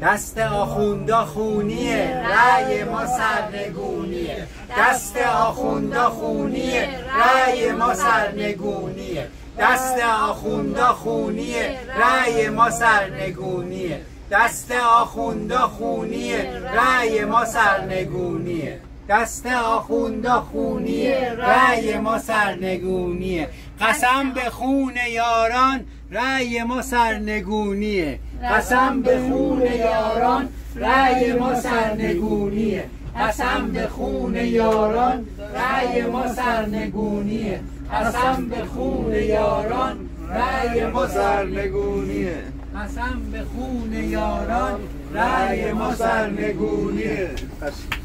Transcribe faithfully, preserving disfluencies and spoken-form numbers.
دست آخوندا خونیه، رأی ما سرنگونیه. دست آخوندا خونیه، رأی ما سرنگونیه. دست آخوندا خونیه، رأی ما سرنگونیه. دست آخوندا خونیه، رأی ما سرنگونیه. دست آخوندا خونیه، رأی ما سرنگونیه. قسم به خون یاران، رأی ما سرنگونیه. قسم به خون یاران، رأی ما سرنگونیه. قسم به خون یاران، رأی ما سرنگونیه. قسم به خون یاران، رأی ما سرنگونیه. قسم به خون یاران، رأی ما سرنگونیه.